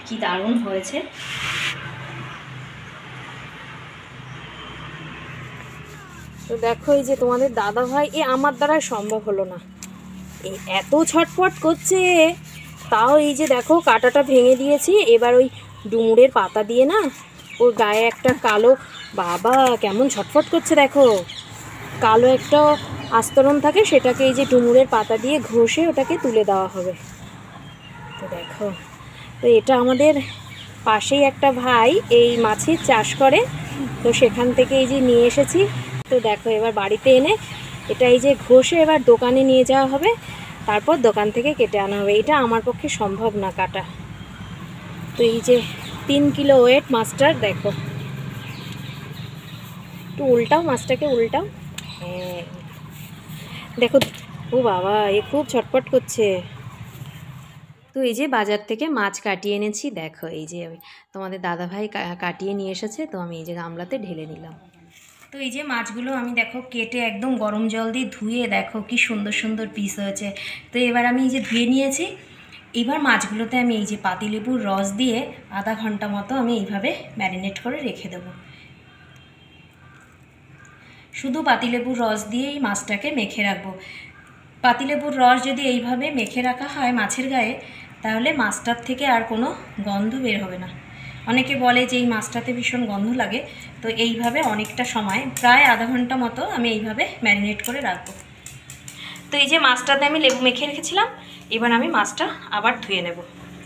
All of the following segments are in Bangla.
কি দারুণ হয়েছে। তো দেখো এই যে তোমাদের দাদা ভাই, আমার দ্বারা সম্ভব হলো না, এই এত ছটফট করছে। তাও এই যে দেখো কাঁটাটা ভেঙে দিয়েছি। এবার ওই ডুমুরের পাতা দিয়ে না, ওর গায়ে একটা কালো, বাবা কেমন ছটফট করছে দেখো, কালো একটা আস্তরণ থাকে, সেটাকে এই যে ডুমুরের পাতা দিয়ে ঘষে ওটাকে তুলে দেওয়া হবে। তো দেখো, তো এটা আমাদের পাশেই একটা ভাই এই মাছের চাষ করে, তো সেখান থেকে এই যে নিয়ে এসেছি। তো দেখো এবার বাড়িতে এনে এটা এই যে ঘষে এবার দোকানে নিয়ে যাওয়া হবে, তারপর দোকান থেকে কেটে আনা হবে। এটা আমার পক্ষে সম্ভব না কাটা। তো এই যে 3 কিলো ওয়েট মাছটার, দেখো একটু উল্টাও, মাছটাকে উল্টাও। হ্যাঁ দেখো, ও বাবা এ খুব ছটফট করছে। তো এই যে বাজার থেকে মাছ কাটিয়ে এনেছি, দেখো এই যে তোমাদের দাদাভাই কাটিয়ে নিয়ে এসেছে, তো আমি এই যে গামলাতে ঢেলে নিলাম। তো এই যে মাছগুলো আমি দেখো কেটে একদম গরম জল দিয়ে ধুয়ে, দেখো কি সুন্দর সুন্দর পিস হয়েছে। তো এবার আমি এই যে ধুয়ে নিয়েছি, এবার মাছগুলোতে আমি এই যে পাতিলেবুর রস দিয়ে আধা ঘন্টা মতো আমি এইভাবে ম্যারিনেট করে রেখে দেবো। শুধু পাতিলেবুর রস দিয়েই মাছটাকে মেখে রাখবো। পাতিলেবুর রস যদি এইভাবে মেখে রাখা হয় মাছের গায়ে, তাহলে মাছটার থেকে আর কোনো গন্ধ বের হবে না। অনেকে বলে যে এই মাছটাতে ভীষণ গন্ধ লাগে, তো এইভাবে অনেকটা সময়, প্রায় আধা ঘন্টা মতো আমি এইভাবে ম্যারিনেট করে রাখবো। তো এই যে মাছটাতে আমি লেবু মেখে রেখেছিলাম, এবার আমি মাছটা আবার ধুয়ে নেব।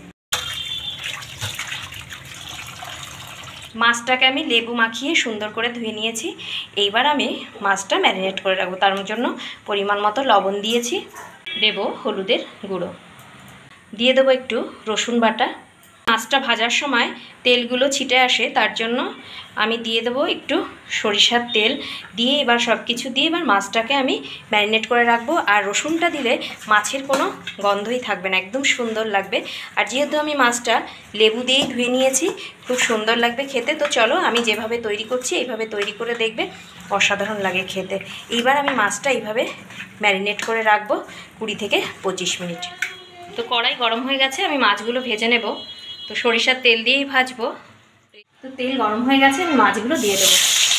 মাছটাকে আমি লেবু মাখিয়ে সুন্দর করে ধুয়ে নিয়েছি। এইবার আমি মাছটা ম্যারিনেট করে রাখবো। তার জন্য পরিমাণ মতো লবণ দিয়েছি, দেব হলুদের গুঁড়ো, দিয়ে দেবো একটু রসুন বাটা। মাছটা ভাজার সময় তেলগুলো ছিটে আসে, তার জন্য আমি দিয়ে দেবো একটু সরিষার তেল দিয়ে, এবার সব কিছু দিয়ে এবার মাছটাকে আমি ম্যারিনেট করে রাখবো। আর রসুনটা দিলে মাছের কোনো গন্ধই থাকবে না, একদম সুন্দর লাগবে। আর যেহেতু আমি মাছটা লেবু দিয়েই ধুয়ে নিয়েছি, খুব সুন্দর লাগবে খেতে। তো চলো আমি যেভাবে তৈরি করছি এইভাবে তৈরি করে দেখবে, অসাধারণ লাগে খেতে। এইবার আমি মাছটা এইভাবে ম্যারিনেট করে রাখবো 20 থেকে 25 মিনিট। তো কড়াই গরম হয়ে গেছে, আমি মাছগুলো ভেজে নেব। তো সরিষার তেল দিয়েই ভাজবো। তো তেল গরম হয়ে গেছে, আমি মাছগুলো দিয়ে দেবো।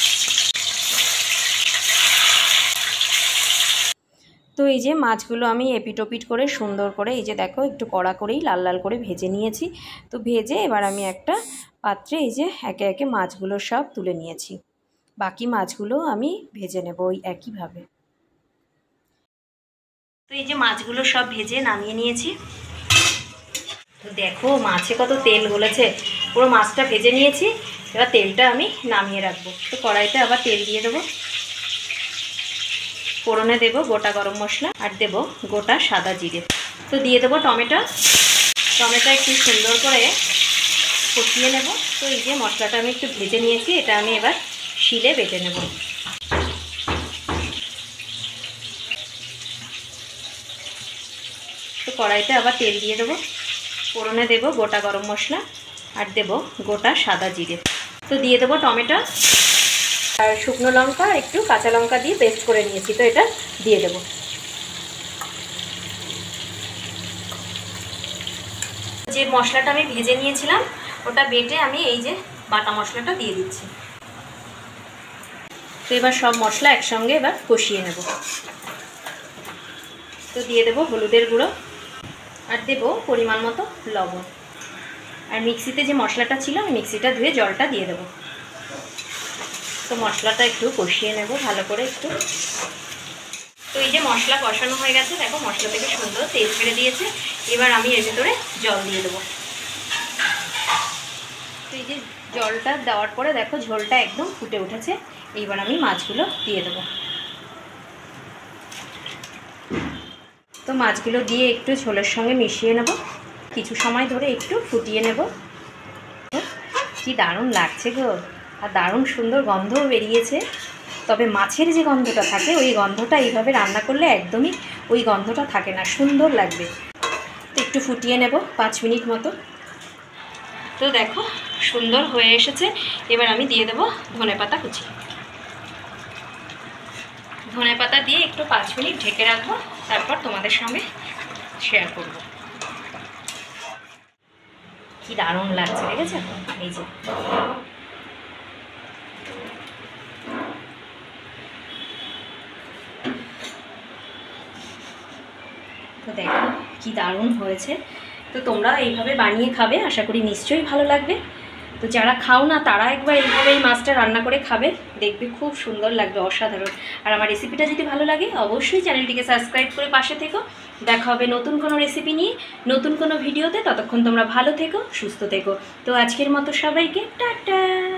তো এই যে মাছগুলো আমি এপিটোপিট করে সুন্দর করে, এই যে দেখো একটু কড়া করেই লাল লাল করে ভেজে নিয়েছি। তো ভেজে এবার আমি একটা পাত্রে এই যে একে একে মাছগুলো সব তুলে নিয়েছি। বাকি মাছগুলো আমি ভেজে নেব ওই একইভাবে। তো এই যে মাছগুলো সব ভেজে নামিয়ে নিয়েছি। তো দেখো মাছে কত তেল গলেছে, পুরো মাছটা ভেজে নিয়েছি। এবার তেলটা আমি নামিয়ে রাখবো। তো কড়াইতে আবার তেল দিয়ে দেবো, ফোড়নে দেবো গোটা গরম মশলা আর দেবো গোটা সাদা জিরে। তো দিয়ে দেবো টমেটো একটু সুন্দর করে কষিয়ে নেব। তো এই যে মশলাটা আমি একটু ভেজে নিয়েছি, এটা আমি এবার শিলে বেটে নেব। তো কড়াইতে আবার তেল দিয়ে দেবো, ফোড়নে দেবো গোটা গরম মশলা আর দেবো গোটা সাদা জিরে। তো দিয়ে দেবো টমেটো আর শুকনো লঙ্কা, একটু কাঁচা লঙ্কা দিয়ে পেস্ট করে নিয়েছি, তো এটা দিয়ে দেবো। যে মশলাটা আমি ভেজে নিয়েছিলাম ওটা বেটে আমি এই যে বাটা মশলাটা দিয়ে দিচ্ছি। তো এবার সব মশলা একসঙ্গে এবার কষিয়ে নেব। তো দিয়ে দেবো হলুদের গুঁড়ো আর দেবো পরিমাণ মতো লবণ। আর মিক্সিতে যে মশলাটা ছিল আমি মিক্সিটা ধুয়ে জলটা দিয়ে দেবো। তো মশলাটা একটু কষিয়ে নেব ভালো করে একটু। তো এই যে মশলা কষানো হয়ে গেছে, দেখো মশলা থেকে সুন্দর তেল ছেড়ে দিয়েছে। এবার আমি এর ভেতরে জল দিয়ে দেবো। তো এই যে জলটা দেওয়ার পরে দেখো ঝোলটা একদম ফুটে উঠেছে। এইবার আমি মাছগুলো দিয়ে দেবো। তো মাছগুলো দিয়ে একটু ঝোলের সঙ্গে মিশিয়ে নেব, কিছু সময় ধরে একটু ফুটিয়ে নেব। কি দারুণ লাগছে গো, আর দারুণ সুন্দর গন্ধও বেরিয়েছে। তবে মাছের যে গন্ধটা থাকে ওই গন্ধটা এইভাবে রান্না করলে একদমই ওই গন্ধটা থাকে না, সুন্দর লাগবে। তো একটু ফুটিয়ে নেব 5 মিনিট মতো। তো দেখো সুন্দর হয়ে এসেছে। এবার আমি দিয়ে দেবো ধনেপাতা কুচি। ধনেপাতা দিয়ে একটু 5 মিনিট ঢেকে রাখবো, তারপর তোমাদের সঙ্গে শেয়ার করব। কি দারুণ লাগছে, দেখেছো? এই যে তো দেখো কি দারুণ হয়েছে। তো তোমরা এইভাবে বানিয়ে খাবে, আশা করি নিশ্চয়ই ভালো লাগবে। তো যারা খাও না তারা একবার এইভাবে এই মাছটা রান্না করে খাবে, দেখবে খুব সুন্দর লাগবে, অসাধারণ। আর আমার রেসিপিটা যদি ভালো লাগে অবশ্যই চ্যানেলটিকে সাবস্ক্রাইব করে পাশে থেকো। দেখা হবে নতুন কোনো রেসিপি নিয়ে, নতুন কোনো ভিডিওতে। ততক্ষণ তোমরা ভালো থেকো, সুস্থ থেকো। তো আজকের মতো সবাইকে টাটা।